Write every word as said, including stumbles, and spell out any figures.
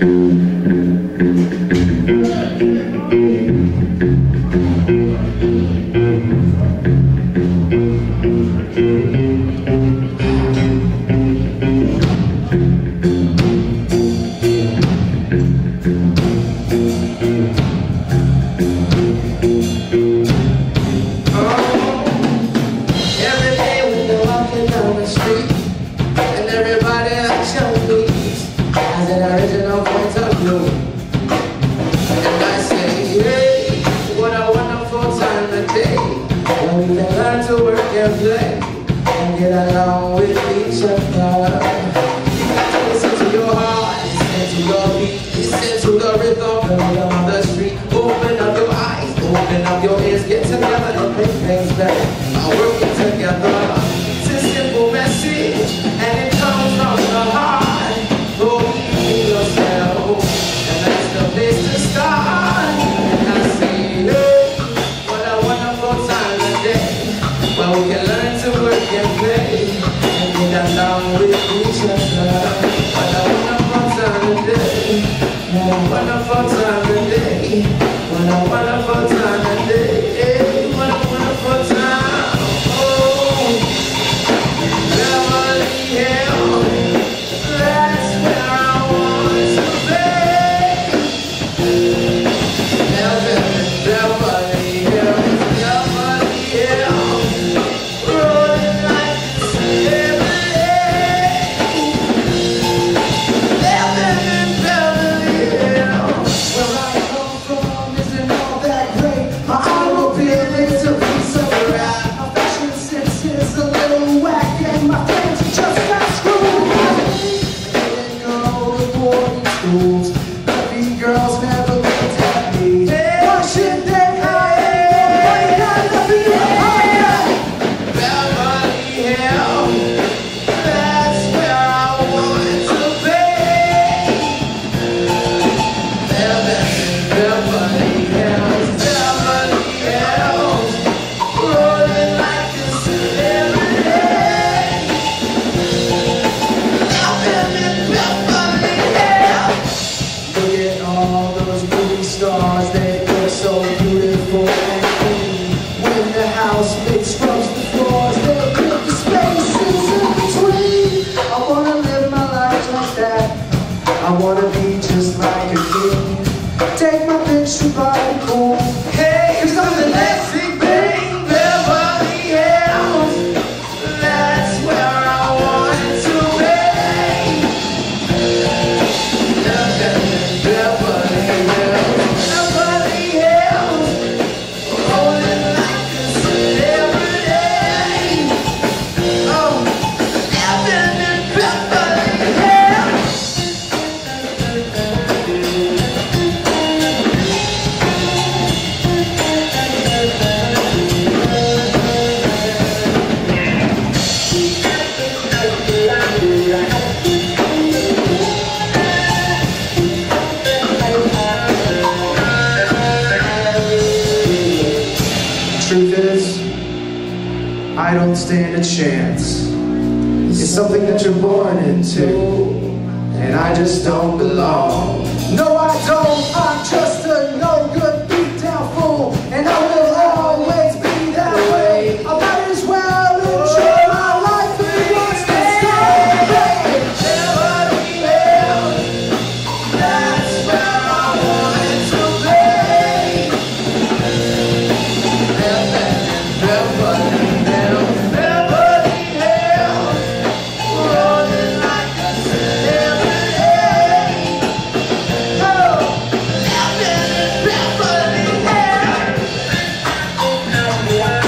And get along with each other. Listen to your heart, listen to your beat, listen to the rhythm, the rhythm of the street. Open up your eyes, open up your ears, get together and make things better by working together. It's a simple message, and it comes from the heart. Go be yourself, and that's the place to start. And I say, hey, what a wonderful time today, where we can learn to work and play and get along with each other. What a wonderful time today, what a wonderful time today, what a wonderful time today, what a wonderful time. Oh, Beverly Hills, that's where I want to be. Beverly, Beverly Hills, Beverly Hills. Girls never looked at me. Why should they hide? Why gotta be higher? Beverly Hills, that's where I want to be. Beverly, Beverly Hills, Beverly Hills, rolling like a celebrity. Living in Beverly Hills. Look at all those movie stars, they look so beautiful and clean. When the housemates scrubs the floors, they put the spaces in between. I wanna live my life like that, I wanna be just like a king. Take my picture by the pool, hey, cause I'm the next big thing. Beverly Hills, that's where I want to be. Beverly Hills, Beverly Hills, rolling like a celebrity. Oh, living in Beverly Hills. Truth is, I don't stand a chance. It's something that you're born into, and I just don't belong. No, I don't. I'm just a no good beat down fool, and I will always be that way. I might as well enjoy my life and watch the stars. Beverly Hills, that's where I want to be. Beverly Hills, Beverly Hills, rolling like a celebrity. Oh, living in Beverly Hills.